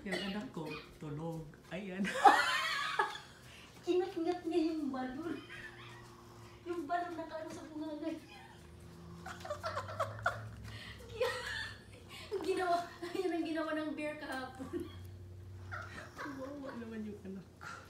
Yung anak ko, tulog. Ayan. Kinat-ngat niya yung balon. Yung balon na kaano sa bungangay. Ang ginawa, yan ang ginawa ng bear kahapon. Kawawa naman yung anak ko.